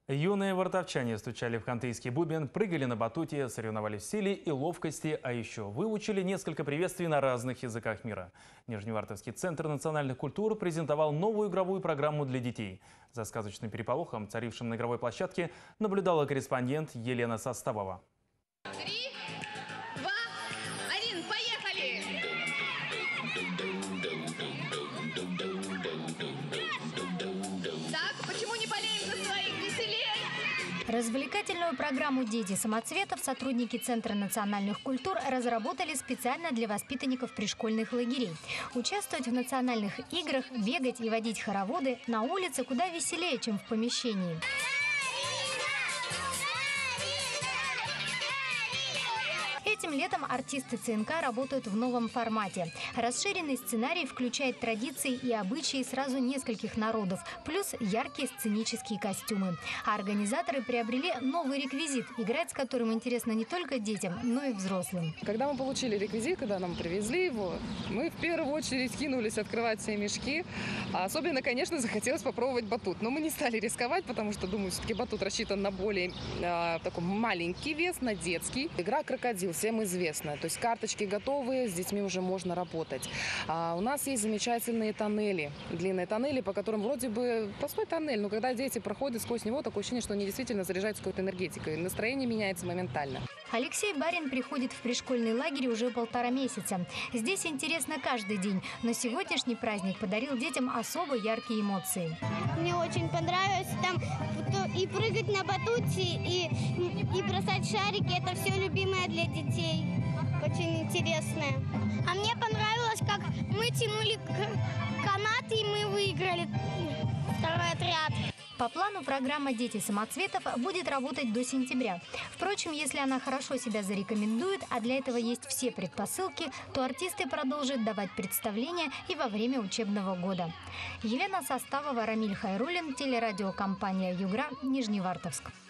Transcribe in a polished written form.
Юные вартовчане стучали в хантыйский бубен, прыгали на батуте, соревновались в силе и ловкости, а еще выучили несколько приветствий на разных языках мира. Нижневартовский центр национальных культур презентовал новую игровую программу для детей. За сказочным переполохом, царившим на игровой площадке, наблюдала корреспондент Елена Составова. 3, 2, 1, поехали! Так, почему не болеем за своих? Веселее! Развлекательную программу «Дети самоцветов» сотрудники Центра национальных культур разработали специально для воспитанников пришкольных лагерей. Участвовать в национальных играх, бегать и водить хороводы на улице куда веселее, чем в помещении. Этим летом артисты ЦНК работают в новом формате. Расширенный сценарий включает традиции и обычаи сразу нескольких народов, плюс яркие сценические костюмы. А организаторы приобрели новый реквизит, играть с которым интересно не только детям, но и взрослым. Когда мы получили реквизит, когда нам привезли его, мы в первую очередь кинулись открывать все мешки. Особенно, конечно, захотелось попробовать батут. Но мы не стали рисковать, потому что, думаю, все-таки батут рассчитан на более такой маленький вес, на детский. Игра «Крокодил» всем известна. То есть карточки готовые, с детьми уже можно работать. У нас есть замечательные тоннели, длинные тоннели, по которым вроде бы простой тоннель, но когда дети проходят сквозь него, такое ощущение, что они действительно заряжаются какой-то энергетикой. Настроение меняется моментально. Алексей Барин приходит в пришкольный лагерь уже 1,5 месяца. Здесь интересно каждый день, но сегодняшний праздник подарил детям особо яркие эмоции. Мне очень понравилось там и прыгать на батуте, и бросать шарики. Это все любимое для детей. Очень интересное. А мне понравилось, как мы тянули канаты, и мы выиграли второй отряд. По плану программа «Дети самоцветов» будет работать до сентября. Впрочем, если она хорошо себя зарекомендует, а для этого есть все предпосылки, то артисты продолжат давать представления и во время учебного года. Елена Составова, Рамиль Хайруллин, телерадиокомпания «Югра», Нижневартовск.